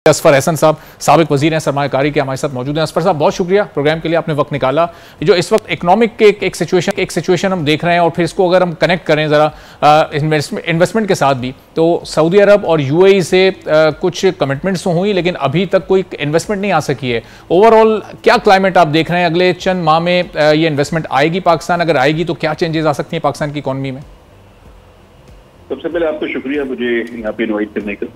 असफर एहसन साहब साबिक वजीर हैं सरमायाकारी के, हमारे साथ मौजूद हैं। असफर साहब, बहुत शुक्रिया प्रोग्राम के लिए, आपने वक्त निकाला। जो इस वक्त इकोनॉमिक के एक सिचुएशन हम देख रहे हैं और फिर इसको अगर हम कनेक्ट करें ज़रा इन्वेस्टमेंट के साथ भी, तो सऊदी अरब और यूएई से कुछ कमिटमेंट्स तो हुई लेकिन अभी तक कोई इन्वेस्टमेंट नहीं आ सकी है। ओवरऑल क्या क्लाइमेट आप देख रहे हैं? अगले चंद माह में ये इन्वेस्टमेंट आएगी पाकिस्तान? अगर आएगी तो क्या चेंजेस आ सकती हैं पाकिस्तान की इकॉनमी में? सबसे पहले आपको शुक्रिया मुझे यहाँ पे इनवाइट करने का।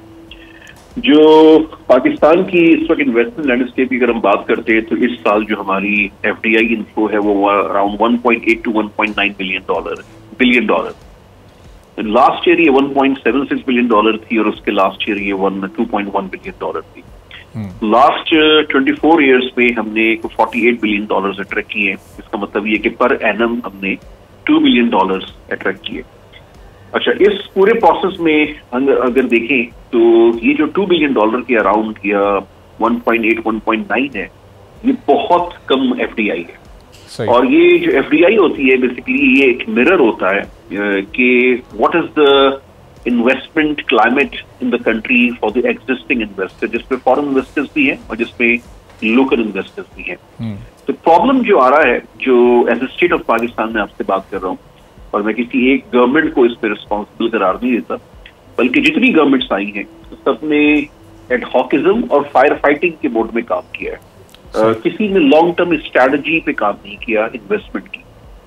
जो पाकिस्तान की इस वक्त इन्वेस्टमेंट लैंडस्केप की अगर हम बात करते हैं तो इस साल जो हमारी एफडीआई इनफ्लो है वो around 1.8 to 1.9 billion dollar. Last year ये 1.76 बिलियन डॉलर थी और उसके लास्ट ईयर ये 2.1 बिलियन डॉलर थी। लास्ट 24 ईयर्स में हमने 48 बिलियन डॉलर्स अट्रैक्ट किए। इसका मतलब ये कि पर एनम हमने 2 बिलियन डॉलर्स अट्रैक्ट किए। अच्छा, इस पूरे प्रोसेस में अगर देखें तो ये जो 2 बिलियन डॉलर के अराउंड या 1.8 1.9 है, ये बहुत कम एफडीआई है। और ये जो एफडीआई होती है बेसिकली ये एक मिरर होता है कि what is the investment climate in the country for the existing investor, जिसपे फॉरेन इन्वेस्टर्स भी हैं और जिसपे लोकल इन्वेस्टर्स भी हैं। तो प्रॉब्लम जो आ रहा है, जो as a state of Pakistan में आपसे बात कर रहा हूँ, और मैं किसी एक गवर्नमेंट को इस पर रिस्पॉन्सिबल करार नहीं देता, बल्कि जितनी गवर्नमेंट्स आई हैं सबने एडहॉकिज्म और फायर फाइटिंग के मोड में काम किया है। किसी ने लॉन्ग टर्म स्ट्रैटेजी पे काम नहीं किया इन्वेस्टमेंट की।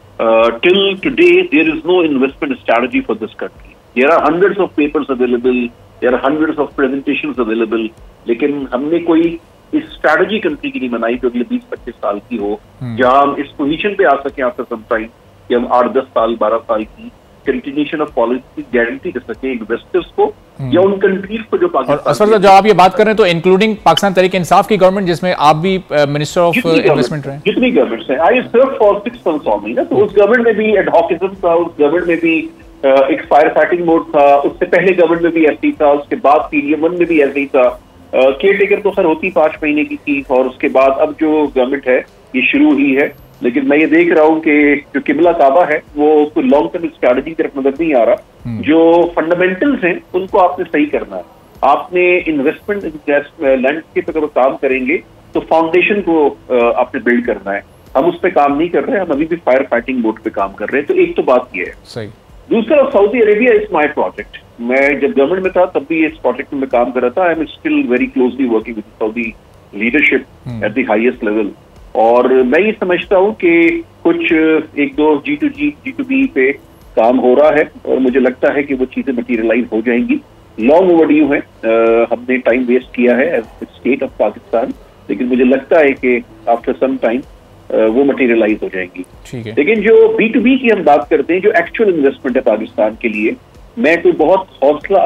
Till today there is no investment strategy for this country. There are hundreds of papers available, there are hundreds of presentations available, लेकिन हमने कोई इस स्ट्रैटेजी कंट्री की नहीं बनाई जो अगले 20-25 साल की हो, जहां हम इस पोजीशन पे आ सके आफ्टर सम टाइम कि हम 8-10 साल 12 साल की कंटिन्यूएशन ऑफ पॉलिसी गारंटी कर सके इन्वेस्टर्स को या उन कंट्रीज को जो पाकिस्तान। असफर साहब, जब आप ये बात कर रहे हैं तो इंक्लूडिंग पाकिस्तान तहरीक इंसाफ की गवर्नमेंट, जिसमें आप भी मिनिस्टर ऑफ इन्वेस्टमेंट रहे, जितनी गवर्नमेंट्स हैं, I serve for 6 months only ना, तो उस गवर्नमेंट में भी एडहॉकिज्म था, उस गवर्नमेंट में भी एक फायर फाइटिंग मोड था, उससे पहले गवर्नमेंट में भी ऐसे ही था, उसके बाद पीडीएम में भी ऐसे ही था। केयर टेकर तो खैर होती 5 महीने की थी, और उसके बाद अब जो गवर्नमेंट है ये शुरू ही है। लेकिन मैं ये देख रहा हूँ कि जो किबला काबा है वो कोई लॉन्ग टर्म स्ट्रैटेजी की तरफ नजर नहीं आ रहा। जो फंडामेंटल्स हैं उनको आपने सही करना है। आपने इन्वेस्टमेंट लैंडस्केप पर काम करेंगे तो फाउंडेशन को आपने बिल्ड करना है। हम उस पर काम नहीं कर रहे, हम अभी भी फायर फाइटिंग मोड पे काम कर रहे हैं। तो एक तो बात ये है। सही। दूसरा, Saudi Arabia is my project. मैं जब गवर्नमेंट में था तब भी इस प्रोजेक्ट में काम कर रहा था। I am still very closely working with Saudi leadership at the highest level. और मैं ये समझता हूँ कि कुछ 1-2 G2G G2B पे काम हो रहा है और मुझे लगता है कि वो चीजें मटीरियलाइज हो जाएंगी। लॉन्ग ओवरड्यू है, हमने टाइम वेस्ट किया है एज स्टेट ऑफ पाकिस्तान, लेकिन मुझे लगता है कि आफ्टर सम टाइम वो मटीरियलाइज हो जाएंगी। ठीक है। लेकिन जो B2B की हम बात करते हैं, जो एक्चुअल इन्वेस्टमेंट है पाकिस्तान के लिए, मैं कोई बहुत हौसला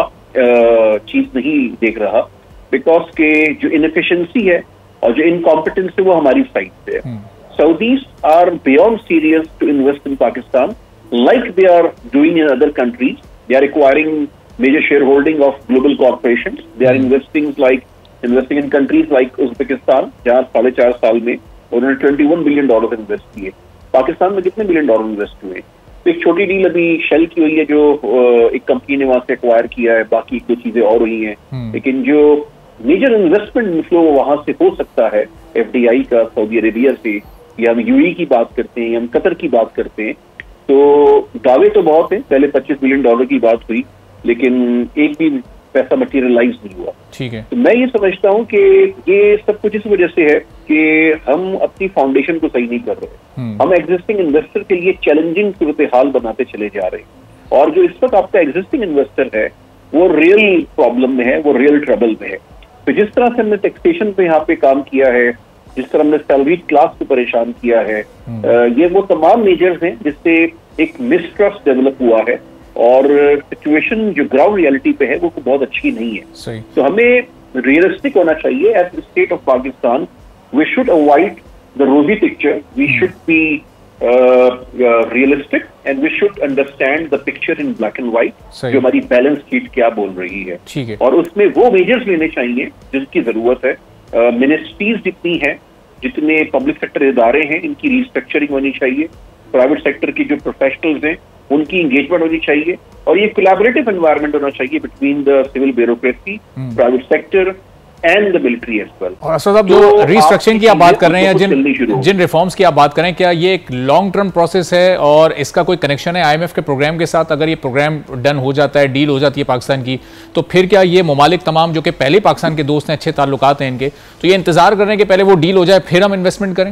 अफजा चीज नहीं देख रहा, बिकॉज के जो इनएफिशिएंसी है और जो इनकॉम्पिटेंस है वो हमारी साइड से है। Saudis are beyond serious to invest in Pakistan like they are doing in other countries. They are acquiring major share holding of global corporations. They are investing in countries like Uzbekistan, जहां 4.5 साल में उन्होंने $21 billion invest किए। पाकिस्तान में कितने billion dollar invest हुए? तो एक छोटी डील अभी शेल की हुई है जो एक कंपनी ने वहां से एक्वायर किया है, बाकी 2 चीजें और हुई हैं। लेकिन जो मेजर इन्वेस्टमेंट इनफ्लो वहां से हो सकता है एफडीआई का सऊदी अरेबिया से, या हम यूएई की बात करते हैं या हम कतर की बात करते हैं, तो दावे तो बहुत हैं। पहले $25 बिलियन की बात हुई लेकिन एक भी पैसा मटीरियलाइज नहीं हुआ। ठीक है। तो मैं ये समझता हूँ कि ये सब कुछ इस वजह से है कि हम अपनी फाउंडेशन को सही नहीं कर रहे। हम एग्जिस्टिंग इन्वेस्टर के लिए चैलेंजिंग सूरत हाल बनाते चले जा रहे हैं, और जो इस वक्त आपका एग्जिस्टिंग इन्वेस्टर है वो रियल प्रॉब्लम में है, वो रियल ट्रबल में है। तो जिस तरह से हमने टैक्सेशन पे यहाँ पे काम किया है, जिस तरह हमने सैलरीड क्लास को परेशान किया है, ये वो तमाम मेजर्स हैं जिससे एक मिसट्रस्ट डेवलप हुआ है, और सिचुएशन जो ग्राउंड रियलिटी पे है वो बहुत अच्छी नहीं है। सही। तो हमें रियलिस्टिक होना चाहिए as the state of Pakistan. We should avoid the rosy picture, we should be realistic and we should understand the picture in black and white, जो हमारी बैलेंस शीट क्या बोल रही है। ठीक है। और उसमें वो मेजर्स लेने चाहिए जिसकी जरूरत है। मिनिस्ट्रीज जितनी है, जितने पब्लिक सेक्टर इदारे हैं, इनकी रिस्ट्रक्चरिंग होनी चाहिए। प्राइवेट सेक्टर की जो प्रोफेशनल्स हैं उनकी एंगेजमेंट होनी चाहिए, और ये कोलैबोरेटिव एनवायरनमेंट होना चाहिए between the civil bureaucracy, private sector, and the military as well. और असद साहब, जो रिस्ट्रक्चरिंग की आप बात कर रहे हैं, जिन रिफॉर्म्स की आप बात करें, क्या ये एक लॉन्ग टर्म प्रोसेस है और इसका कोई कनेक्शन है आईएमएफ के प्रोग्राम के साथ? अगर ये प्रोग्राम डन हो जाता है, डील हो जाती है पाकिस्तान की, तो फिर क्या ये ममालिक तमाम जो कि पहले पाकिस्तान के दोस्त हैं, अच्छे ताल्लुकात हैं इनके, तो ये इंतजार कर रहे हैं कि पहले वो डील हो जाए फिर हम इन्वेस्टमेंट करें?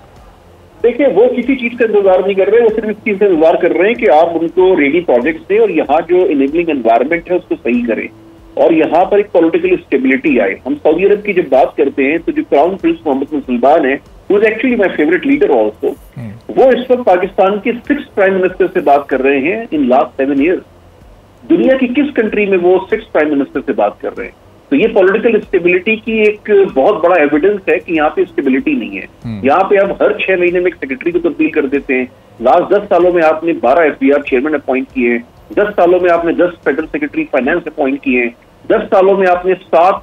देखिए, वो किसी चीज का इंतजार नहीं कर रहे, वो सिर्फ इस चीज का इंतजार कर रहे हैं कि आप उनको रेडी प्रोजेक्ट्स दें और यहाँ जो इनेबलिंग एनवायरनमेंट है उसको सही करें और यहाँ पर एक पॉलिटिकल स्टेबिलिटी आए। हम सऊदी अरब की जब बात करते हैं तो जो crown prince Mohammed bin Salman है, वो actually my favourite leader also, वो इस वक्त पाकिस्तान के 6th प्राइम मिनिस्टर से बात कर रहे हैं इन लास्ट 7 years। दुनिया की किस कंट्री में वो 6th प्राइम मिनिस्टर से बात कर रहे हैं? तो ये पॉलिटिकल स्टेबिलिटी की एक बहुत बड़ा एविडेंस है कि यहाँ पे स्टेबिलिटी नहीं है। यहाँ पे आप हर 6 महीने में एक सेक्रेटरी को तब्दील कर देते हैं। लास्ट 10 सालों में आपने 12 एफबीआर चेयरमैन अपॉइंट किए, 10 सालों में आपने 10 फेडरल सेक्रेटरी फाइनेंस अपॉइंट किए, 10 सालों में आपने 7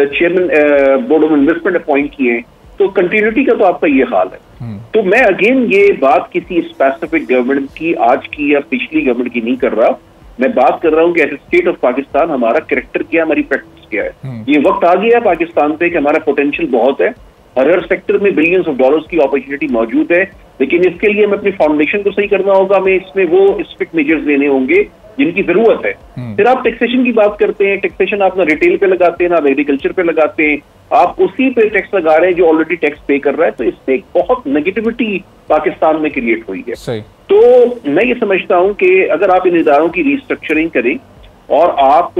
chairman board of investment appoint किए। तो कंटिन्यूटी का तो आपका ये हाल है। तो मैं अगेन ये बात किसी स्पेसिफिक गवर्नमेंट की, आज की या पिछली गवर्नमेंट की नहीं कर रहा, मैं बात कर रहा हूं कि एज स्टेट ऑफ पाकिस्तान हमारा कैरेक्टर क्या है, हमारी प्रैक्टिस क्या है। ये वक्त आ गया है पाकिस्तान पे कि हमारा पोटेंशियल बहुत है, हर सेक्टर में बिलियंस ऑफ डॉलर्स की अपॉर्चुनिटी मौजूद है, लेकिन इसके लिए हमें अपनी फाउंडेशन को सही करना होगा, हमें इसमें वो स्ट्रिक्ट मेजर्स लेने होंगे जिनकी जरूरत है। फिर आप टैक्सेशन की बात करते हैं, टैक्सेशन आप ना रिटेल पे लगाते हैं ना एग्रीकल्चर पे लगाते हैं, आप उसी पे टैक्स लगा रहे हैं जो ऑलरेडी टैक्स पे कर रहा है। तो इससे एक बहुत नेगेटिविटी पाकिस्तान में क्रिएट हुई है। सही। तो मैं ये समझता हूं कि अगर आप इन इदारों की रिस्ट्रक्चरिंग करें और आप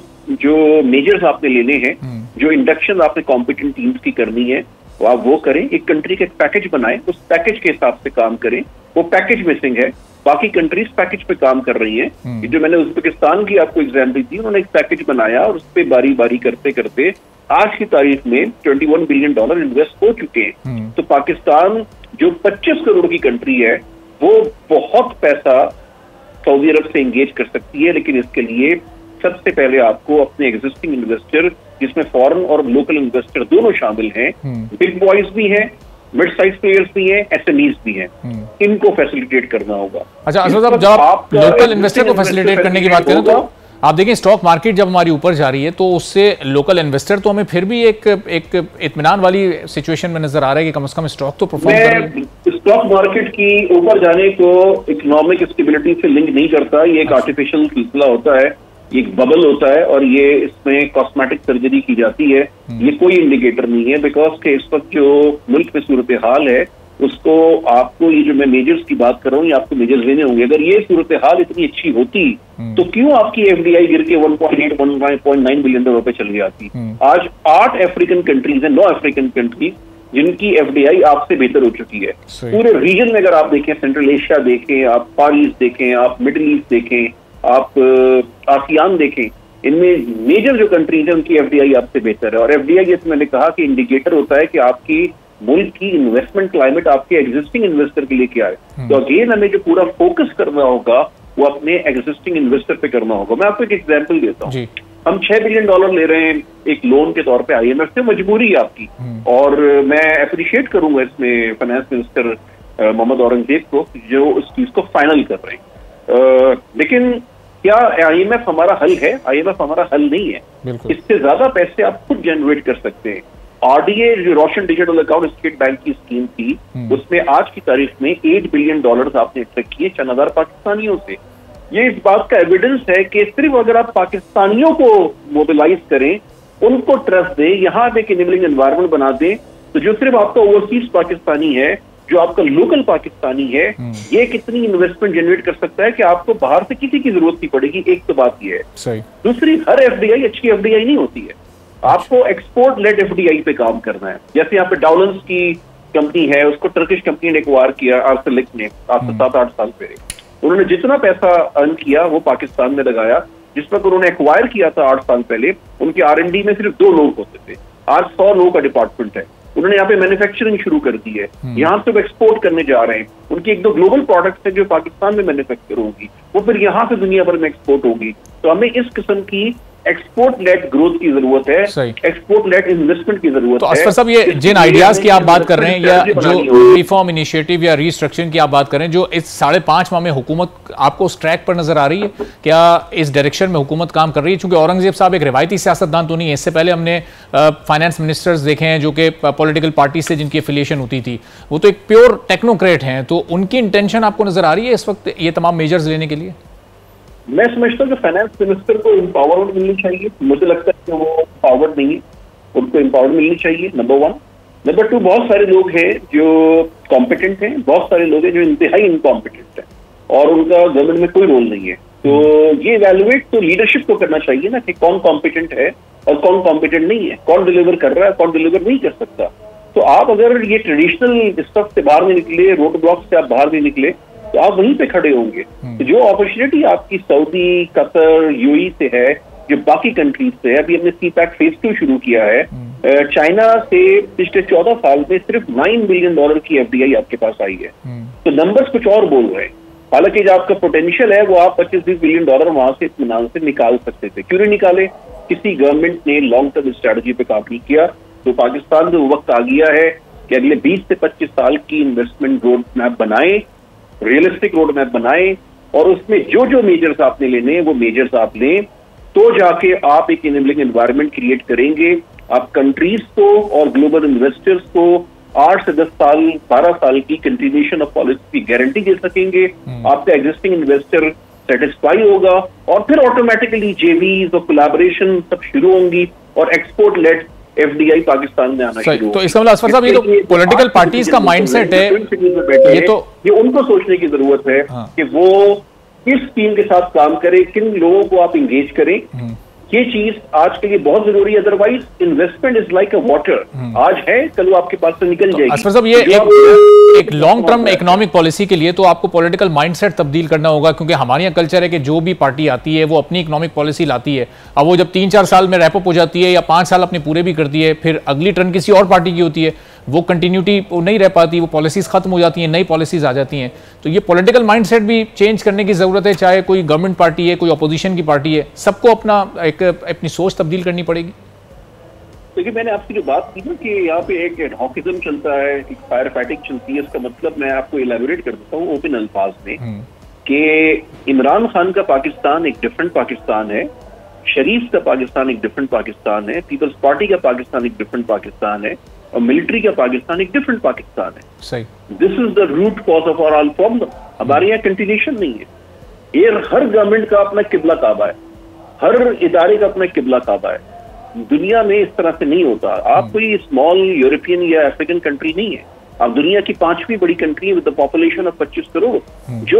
जो मेजर्स आपने लेने हैं, जो इंडक्शन आपने कॉम्पिटेंट टीम्स की करनी है, आप वो करें, एक कंट्री का एक पैकेज बनाएं, उस पैकेज के हिसाब से काम करें। वो पैकेज मिसिंग है, बाकी कंट्रीज पैकेज पे काम कर रही हैं। जो मैंने उज्बेकिस्तान की आपको एग्जाम्पल दी, उन्होंने एक पैकेज बनाया और उस पर बारी बारी करते करते आज की तारीख में $21 बिलियन इन्वेस्ट हो चुके हैं। तो पाकिस्तान जो 25 करोड़ की कंट्री है, वो बहुत पैसा सऊदी अरब से एंगेज कर सकती है, लेकिन इसके लिए सबसे पहले आपको अपने एग्जिस्टिंग इन्वेस्टर, जिसमें फॉरेन और लोकल इन्वेस्टर दोनों शामिल हैं, बिग बॉयज भी हैं, मिड साइज प्लेयर्स भी हैं, एसएमईज भी हैं, इनको फैसिलिटेट करना होगा। अच्छा असद साहब, जब आप लोकल इन्वेस्टर को फैसिलिटेट करने की बात करें तो आप देखें स्टॉक मार्केट जब हमारी ऊपर जा रही है तो उससे लोकल इन्वेस्टर तो हमें फिर भी एक इत्मीनान वाली सिचुएशन में नजर आ रहा है कि कम से कम स्टॉक तो परफॉर्म कर रही है। स्टॉक मार्केट की ऊपर जाने को इकोनॉमिक स्टेबिलिटी से लिंक नहीं करता, ये एक आर्टिफिशियल सिलसिला होता है, एक बबल होता है और ये इसमें कॉस्मेटिक सर्जरी की जाती है। ये कोई इंडिकेटर नहीं है, बिकॉज के इस वक्त जो मुल्क में सूरत हाल है उसको आपको, ये जो मैं मेजर्स की बात कर रहा हूँ, ये आपको मेजर्स लेने होंगे। अगर ये सूरत हाल इतनी अच्छी होती तो क्यों आपकी एफडीआई गिर के 1.9 बिलियन डॉलर पे चली जाती? आज 8 अफ्रीकन कंट्रीज है, 9 अफ्रीकन कंट्रीज जिनकी एफडीआई आपसे बेहतर हो चुकी है। पूरे रीजन में अगर आप देखें, सेंट्रल एशिया देखें, आप फार ईस्ट देखें, आप मिडिल ईस्ट देखें, आप आसियान देखें, इनमें मेजर जो कंट्रीज है उनकी एफडीआई आपसे बेहतर है। और एफडीआई, जैसे मैंने कहा, कि इंडिकेटर होता है कि आपकी मुल्क की इन्वेस्टमेंट क्लाइमेट आपके एग्जिस्टिंग इन्वेस्टर के लिए क्या है। तो अगेन हमें जो पूरा फोकस करना होगा वो अपने एग्जिस्टिंग इन्वेस्टर पे करना होगा। मैं आपको एक एग्जांपल देता हूँ। हम $6 बिलियन ले रहे हैं एक लोन के तौर पे आईएमएफ से, मजबूरी है आपकी, और मैं अप्रिशिएट करूंगा इसमें फाइनेंस मिनिस्टर मोहम्मद औरंगजेब को जो उस चीज को फाइनल कर रहे हैं। लेकिन क्या आईएमएफ हमारा हल है? आईएमएफ हमारा हल नहीं है। इससे ज्यादा पैसे आप खुद जनरेट कर सकते हैं। आरडीए जो Roshan digital account state bank की स्कीम थी, उसमें आज की तारीख में $8 बिलियन आपने अट्रैक्ट किए 4,000 पाकिस्तानियों से। ये इस बात का एविडेंस है कि सिर्फ अगर आप पाकिस्तानियों को मोबिलाइज करें, उनको ट्रस्ट दें, यहाँ पे एक इनेबलिंग एनवायरनमेंट बना दें, तो जो सिर्फ आपका ओवरसीज पाकिस्तानी है, जो आपका लोकल पाकिस्तानी है, ये कितनी इन्वेस्टमेंट जनरेट कर सकता है कि आपको बाहर से किसी की जरूरत नहीं पड़ेगी। एक तो बात ये है। दूसरी, हर एफडीआई अच्छी एफडीआई नहीं होती है। आपको एक्सपोर्ट लेड एफडीआई पे काम करना है। जैसे यहाँ पे डाउलेंस की कंपनी है, उसको टर्किश कंपनी ने एक्वायर किया आर्सेलिक ने आज से 7-8 साल पहले। उन्होंने जितना पैसा अर्न किया वो पाकिस्तान में लगाया। जिस वक्त उन्होंने एक्वायर किया था 8 साल पहले, उनके R&D में सिर्फ 2 लोग होते थे, आज 100 लोगों का डिपार्टमेंट है। उन्होंने यहाँ पे मैन्युफैक्चरिंग शुरू कर दी है, यहाँ से वो एक्सपोर्ट करने जा रहे हैं। उनकी 1-2 ग्लोबल प्रोडक्ट्स हैं जो पाकिस्तान में मैन्युफैक्चर होगी, वो फिर यहाँ से दुनिया भर में एक्सपोर्ट होगी। तो हमें इस किस्म की एक्सपोर्ट लेड ग्रोथ की जरूरत है, एक्सपोर्ट लेड इन्वेस्टमेंट की जरूरत है। तो असफर साहब, ये जिन आइडियाज की आप बात कर रहे हैं या जो रिफॉर्म इनिशिएटिव या रिस्ट्रक्चरिंग की आप बात कर रहे हैं, जो इस 5.5 माह में हुकूमत आपको उस ट्रैक पर नजर आ रही है, क्या इस डायरेक्शन में हुकूमत काम कर रही है? क्योंकि औरंगजेब साहब एक रिवायती सियासतदान तो नहीं है, इससे पहले हमने फाइनेंस मिनिस्टर्स देखे हैं जो कि पॉलिटिकल पार्टी से जिनकी एफिलिएशन होती थी, वो तो एक प्योर टेक्नोक्रेट हैं। तो उनकी इंटेंशन आपको नजर आ रही है इस वक्त ये तमाम मेजर्स लेने के लिए? मैं समझता हूँ कि फाइनेंस मिनिस्टर को एम्पावरमेंट मिलनी चाहिए। मुझे लगता है कि वो पावर्ड नहीं है, उनको एम्पावरमेंट मिलनी चाहिए, नंबर 1। नंबर 2, बहुत सारे लोग हैं जो कॉम्पिटेंट हैं, बहुत सारे लोग हैं जो इंतहाई इनकॉम्पिटेंट हैं और उनका गवर्नमेंट में कोई रोल नहीं है। तो ये इवैल्यूएट तो लीडरशिप को करना चाहिए ना, कि कौन कॉम्पिटेंट है और कौन कॉम्पिटेंट नहीं है, कौन डिलीवर कर रहा है, कौन डिलीवर नहीं कर सकता। तो आप अगर ये ट्रेडिशनल स्टफ से बाहर नहीं निकले, रोड ब्लॉक से आप बाहर नहीं निकले, तो आप वहीं पे खड़े होंगे। तो जो अपॉर्चुनिटी आपकी सऊदी, कतर, यूएई से है, जो बाकी कंट्रीज से है, अभी हमने सीपैक फेज 2 शुरू किया है, चाइना से पिछले 14 साल में सिर्फ $9 बिलियन की एफडीआई आपके पास आई है। तो नंबर्स कुछ और बोल रहे हैं। हालांकि जो आपका पोटेंशियल है वो आप $25-20 बिलियन वहां से इत्मीनान से निकाल सकते थे, क्यों नहीं निकाले? किसी गवर्नमेंट ने लॉन्ग टर्म स्ट्रेटजी पे काम नहीं किया। तो पाकिस्तान में वक्त आ गया है कि अगले 20 से 25 साल की इन्वेस्टमेंट रोड मैप बनाए, रियलिस्टिक रोड मैप बनाए, और उसमें जो जो मेजर्स आपने लेने वो मेजर्स आप लें, तो जाके आप एक इनेबलिंग एनवायरनमेंट क्रिएट करेंगे। आप कंट्रीज को और ग्लोबल इन्वेस्टर्स को 8 से 10 साल, 12 साल की कंटिन्यूएशन ऑफ पॉलिसी की गारंटी दे सकेंगे। आपका एग्जिस्टिंग इन्वेस्टर सेटिस्फाई होगा और फिर ऑटोमेटिकली जेवीज और कोलैबोरेशन सब शुरू होंगी और एक्सपोर्ट लेड एफडीआई पाकिस्तान में आना शुरू। तो इसका मतलब असफर साहब, ये तो पॉलिटिकल पार्टीज का माइंडसेट है, ये उनको सोचने की जरूरत है कि वो किस टीम के साथ काम करे, किन लोगों को आप इंगेज करें। ये चीज आज के लिए बहुत जरूरी है, otherwise investment is like a water, आज है कल वो आपके पास से निकल जाएगी। असफर साहब, ये एक लॉन्ग टर्म इकोनॉमिक पॉलिसी के लिए तो आपको पॉलिटिकल माइंडसेट तब्दील करना होगा, क्योंकि हमारे यहाँ कल्चर है कि जो भी पार्टी आती है वो अपनी इकोनॉमिक पॉलिसी लाती है। अब वो जब 3-4 साल में रैपअप हो जाती है या 5 साल अपने पूरे भी करती है, फिर अगली टर्न किसी और पार्टी की होती है, वो कंटिन्यूटी नहीं रह पाती, वो पॉलिसीज खत्म हो जाती हैं, नई पॉलिसीज आ जाती हैं। तो ये पॉलिटिकल माइंडसेट भी चेंज करने की जरूरत है, चाहे कोई गवर्नमेंट पार्टी है, कोई अपोजिशन की पार्टी है, सबको अपनी सोच तब्दील करनी पड़ेगी। देखिए, मैंने आपकी जो बात की ना कि यहाँ पे एक एडहॉकिज्म चलता है, एक फायर फाइटिंग चलती है, इसका मतलब मैं आपको इलैबोरेट कर देता हूँ ओपन अल्फाज में कि इमरान खान का पाकिस्तान एक डिफरेंट पाकिस्तान है, शरीफ का पाकिस्तान एक डिफरेंट पाकिस्तान है, पीपल्स पार्टी का पाकिस्तान एक डिफरेंट पाकिस्तान है, और मिलिट्री का पाकिस्तान एक डिफरेंट पाकिस्तान है। सही, this is the root cause of all problem. हमारे यहाँ कंटिन्यूएशन नहीं है। ये हर गवर्नमेंट का अपना किबला काबा है, हर इदारे का अपना किबला काबा है। दुनिया में इस तरह से नहीं होता। आप कोई स्मॉल यूरोपियन या अफ्रीकन कंट्री नहीं है, आप दुनिया की 5वीं बड़ी कंट्री है with the population of 25 crore, जो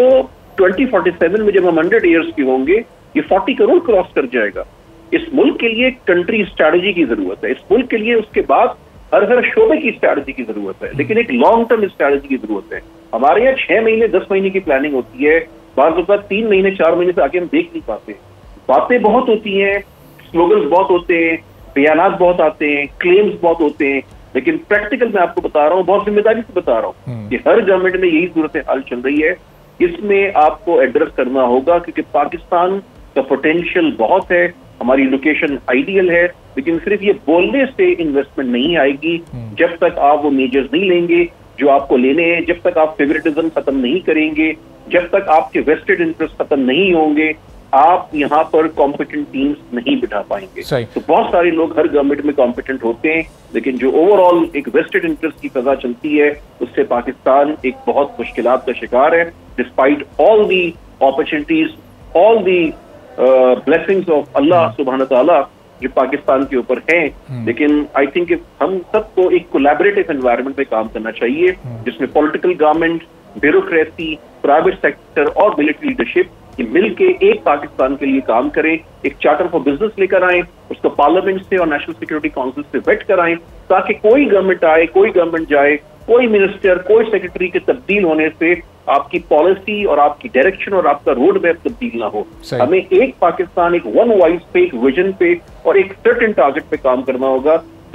2047 में जब हम 100 ईयर्स के होंगे ये 40 करोड़ क्रॉस कर जाएगा। इस मुल्क के लिए कंट्री स्ट्रैटेजी की जरूरत है, इस मुल्क के लिए उसके बाद हर शोबे की स्ट्रैटेजी की जरूरत है, लेकिन एक लॉन्ग टर्म स्ट्रैटेजी की जरूरत है। हमारे यहाँ 6 महीने 10 महीने की प्लानिंग होती है, बार बार 3 महीने 4 महीने से आगे हम देख नहीं पाते। बातें बहुत होती हैं, स्लोगन्स बहुत होते हैं, बयानात बहुत आते हैं, क्लेम्स बहुत होते हैं, लेकिन प्रैक्टिकल मैं आपको बता रहा हूँ, बहुत जिम्मेदारी से बता रहा हूँ कि हर गवर्नमेंट में यही सूरत हाल चल रही है। इसमें आपको एड्रेस करना होगा क्योंकि पाकिस्तान का पोटेंशियल बहुत है, हमारी लोकेशन आइडियल है, लेकिन सिर्फ ये बोलने से इन्वेस्टमेंट नहीं आएगी जब तक आप वो मेजर्स नहीं लेंगे जो आपको लेने हैं, जब तक आप फेवरेटिज्म खत्म नहीं करेंगे, जब तक आपके वेस्टेड इंटरेस्ट खत्म नहीं होंगे, आप यहाँ पर कॉम्पिटेंट टीम्स नहीं बिठा पाएंगे। तो बहुत सारे लोग हर गवर्नमेंट में कॉम्पिटेंट होते हैं, लेकिन जो ओवरऑल एक वेस्टेड इंटरेस्ट की फजा चलती है उससे पाकिस्तान एक बहुत मुश्किलात का शिकार है। Despite all the opportunities, all the blessings of Allah सुब्हान तआला जो पाकिस्तान के ऊपर हैं, लेकिन आई थिंक हम सबको एक कोलैबोरेटिव एनवायरनमेंट में काम करना चाहिए जिसमें political government, bureaucracy, private sector और मिलिट्री लीडरशिप ये मिलके एक पाकिस्तान के लिए काम करें, एक चार्टर फॉर बिजनेस लेकर आए, उसको पार्लियामेंट से और नेशनल सिक्योरिटी काउंसिल से वेट कराएं, ताकि कोई गवर्नमेंट आए, कोई गवर्नमेंट जाए, कोई मिनिस्टर, कोई सेक्रेटरी के तब्दील होने से आपकी पॉलिसी और आपकी डायरेक्शन और आपका रोड मैप तब्दील ना हो। हमें एक पाकिस्तान, एक वन वॉइस पे, एक विजन पे और एक सर्टेन टारगेट पे काम करना होगा,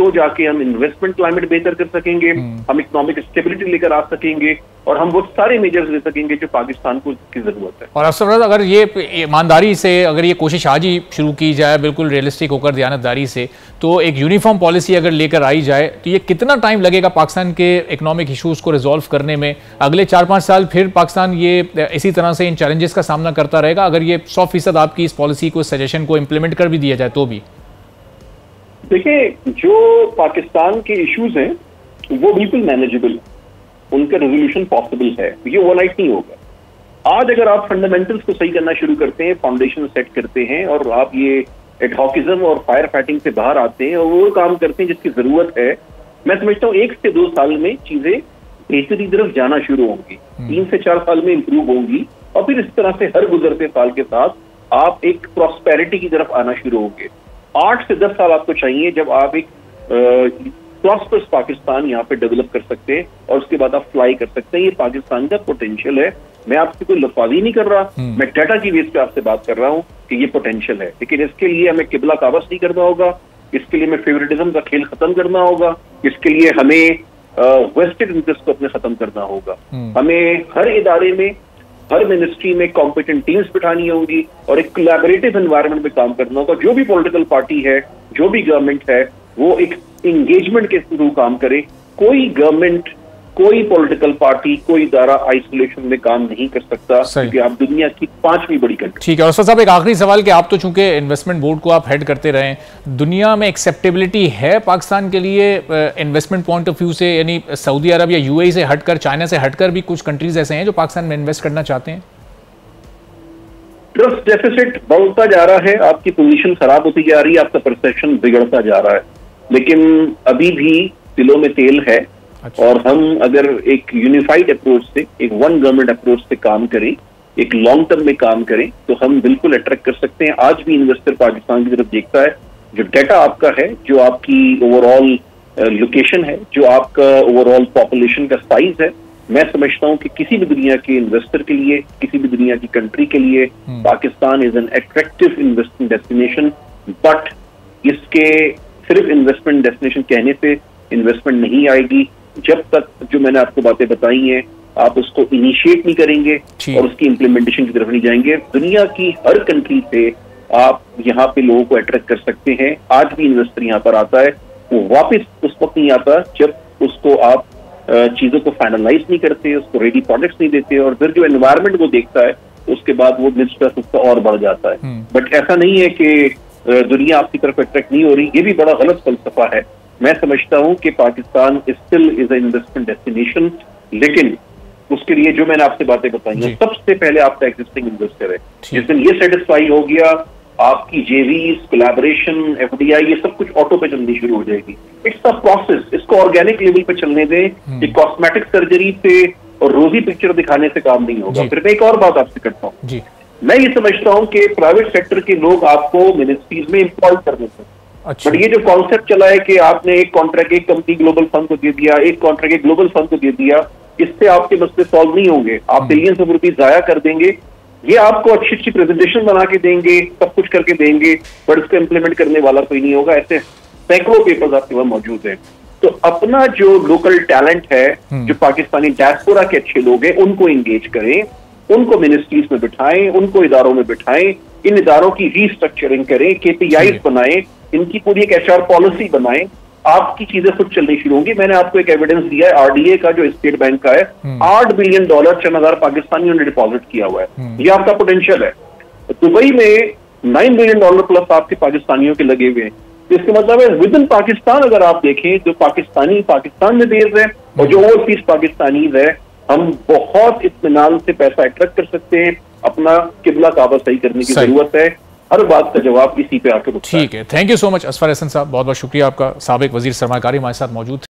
तो जाके हम इन्वेस्टमेंट क्लाइमेट बेहतर कर सकेंगे, हम इकोनॉमिक स्टेबिलिटी लेकर आ सकेंगे और हम वो सारे मेजर्स ले सकेंगे जो पाकिस्तान को की जरूरत है। और अफसर अगर ये ईमानदारी से अगर ये कोशिश आज ही शुरू की जाए, बिल्कुल रियलिस्टिक होकर दयानतदारी से, तो एक यूनिफॉर्म पॉलिसी अगर लेकर आई जाए तो ये कितना टाइम लगेगा पाकिस्तान के इकोनॉमिक इशूज को रिजॉल्व करने में? अगले 4-5 साल फिर पाकिस्तान ये इसी तरह से इन चैलेंजेस का सामना करता रहेगा अगर ये 100% आपकी इस पॉलिसी को, सजेशन को इम्प्लीमेंट कर भी दिया जाए तो भी? देखिए, जो पाकिस्तान के इश्यूज हैं वो बिल्कुल मैनेजेबल, उनका रेजोल्यूशन पॉसिबल है, ये ओवरनाइट नहीं होगा। आज अगर आप फंडामेंटल्स को सही करना शुरू करते हैं, फाउंडेशन सेट करते हैं और आप ये एडहॉकिज्म और फायर फाइटिंग से बाहर आते हैं और वो काम करते हैं जिसकी जरूरत है, मैं समझता हूँ 1 से 2 साल में चीजें बेहतरी की तरफ जाना शुरू होंगी, 3 से 4 साल में इंप्रूव होंगी और फिर इस तरह से हर गुजरते साल के साथ आप एक प्रॉस्पेरिटी की तरफ आना शुरू होंगे। 8 से 10 साल आपको चाहिए जब आप एक प्रॉस्पर्स पाकिस्तान यहाँ पे डेवलप कर सकते हैं और उसके बाद आप फ्लाई कर सकते हैं। ये पाकिस्तान का पोटेंशियल है, मैं आपसे कोई लफाजी नहीं कर रहा, मैं डाटा की बेस पे आपसे बात कर रहा हूँ कि ये पोटेंशियल है, लेकिन इसके लिए हमें किबला काबस नहीं करना होगा, इसके लिए हमें फेवरेटिज्म का खेल खत्म करना होगा, इसके लिए हमें वेस्टेड इंटरेस्ट को अपने खत्म करना होगा। हमें हर इदारे में, हर मिनिस्ट्री में कॉम्पिटेंट टीम्स बिठानी होंगी और एक कोलैबोरेटिव एनवायरनमेंट में काम करना होगा। जो भी पॉलिटिकल पार्टी है, जो भी गवर्नमेंट है, वो एक इंगेजमेंट के थ्रू काम करे। कोई गवर्नमेंट, कोई पॉलिटिकल पार्टी, कोई इदारा आइसोलेशन में काम नहीं कर सकता, क्योंकि आप दुनिया की 5वीं बड़ी कंट्री। ठीक है। और साहब एक आखिरी सवाल कि आप तो चूंकि इन्वेस्टमेंट बोर्ड को आप हेड करते रहे, दुनिया में एक्सेप्टेबिलिटी है पाकिस्तान के लिए इन्वेस्टमेंट पॉइंट ऑफ व्यू से? यानी सऊदी अरब या यूएई से हटकर, चाइना से हटकर भी कुछ कंट्रीज ऐसे हैं जो पाकिस्तान में इन्वेस्ट करना चाहते हैं? ट्रस्ट डेफिसिट बढ़ता जा रहा है, आपकी पोजीशन खराब होती जा रही है, आपका परसेप्शन बिगड़ता जा रहा है, लेकिन अभी भी दिलों में तेल है। अच्छा। और हम अगर एक यूनिफाइड अप्रोच से, एक वन गवर्नमेंट अप्रोच से काम करें, एक लॉन्ग टर्म में काम करें, तो हम बिल्कुल अट्रैक्ट कर सकते हैं। आज भी इन्वेस्टर पाकिस्तान की तरफ देखता है। जो डाटा आपका है, जो आपकी ओवरऑल लोकेशन है, जो आपका ओवरऑल पॉपुलेशन का साइज है, मैं समझता हूं कि किसी भी दुनिया के इन्वेस्टर के लिए, किसी भी दुनिया की कंट्री के लिए Pakistan is an attractive investment destination. But इसके सिर्फ इन्वेस्टमेंट डेस्टिनेशन कहने से इन्वेस्टमेंट नहीं आएगी जब तक जो मैंने आपको बातें बताई हैं आप उसको इनिशिएट नहीं करेंगे और उसकी इम्प्लीमेंटेशन की तरफ नहीं जाएंगे। दुनिया की हर कंट्री से आप यहाँ पे लोगों को अट्रैक्ट कर सकते हैं। आज भी इन्वेस्टर यहाँ पर आता है, वो वापस उस वक्त नहीं आता जब उसको आप चीजों को फाइनलाइज नहीं करते, उसको रेडी प्रोडक्ट्स नहीं देते और फिर जो एनवायरमेंट को देखता है उसके बाद वो मिसट्रस्ट उसका और बढ़ जाता है। बट ऐसा नहीं है कि दुनिया आपकी तरफ अट्रैक्ट नहीं हो रही, ये भी बड़ा गलत फलसफा है। मैं समझता हूं कि Pakistan still is a investment destination, लेकिन उसके लिए जो मैंने आपसे बातें बताई हैं, सबसे पहले आपका एग्जिस्टिंग इन्वेस्टर है। जिस दिन ये सेटिस्फाई हो गया, आपकी जेवीज, कोलैबोरेशन, एफडीआई, ये सब कुछ ऑटो पे चलनी शुरू हो जाएगी। इट्स अ प्रोसेस, इसको ऑर्गेनिक लेवल पे चलने दें। ये कॉस्मेटिक सर्जरी पे और रोजी पिक्चर दिखाने से काम नहीं होगा। फिर मैं एक और बात आपसे करता हूँ, मैं ये समझता हूँ कि प्राइवेट सेक्टर के लोग आपको मिनिस्ट्रीज में एम्प्लॉय करने से, बट ये जो कॉन्सेप्ट चला है कि आपने एक कॉन्ट्रैक्ट एक कंपनी ग्लोबल फंड को दे दिया, एक कॉन्ट्रैक्ट एक ग्लोबल फंड को दे दिया, इससे आपके मसले सॉल्व नहीं होंगे। आप बिलियंस ऑफ रुपीज जाया कर देंगे। ये आपको अच्छी अच्छी प्रेजेंटेशन बना के देंगे, सब कुछ करके देंगे, बट इसको इम्प्लीमेंट करने वाला कोई नहीं होगा। ऐसे सैकड़ों पेपर्स आपके वहां मौजूद हैं। तो अपना जो लोकल टैलेंट है, जो पाकिस्तानी डायस्पोरा के अच्छे लोग हैं, उनको एंगेज करें, उनको मिनिस्ट्रीज में बिठाएं, उनको इदारों में बिठाएं, इन इदारों की रीस्ट्रक्चरिंग करें, केपीआईज बनाएं, इनकी पूरी एक एचआर पॉलिसी बनाएं, आपकी चीजें खुद चलनी शुरू होंगी। मैंने आपको एक एविडेंस दिया है आरडीए का, जो स्टेट बैंक का है, $8 बिलियन 6,000 पाकिस्तानियों ने डिपॉजिट किया हुआ है। ये आपका पोटेंशियल है। दुबई में $9 बिलियन प्लस आपके पाकिस्तानियों के लगे हुए हैं। इसका मतलब है विद इन पाकिस्तान अगर आप देखें, जो पाकिस्तानी पाकिस्तान में बेस्ड है और जो ओवरसीज पाकिस्तानीज है, हम बहुत इत्मीनान से पैसा अट्रैक्ट कर सकते हैं। अपना किबला काबा सही करने की जरूरत है। हर बात का जवाब इसी पे आकर। ठीक है, thank you so much Asfar Hasan साहब, बहुत बहुत शुक्रिया आपका। साबिक वजीर सरमायाकारी हमारे साथ मौजूद थे।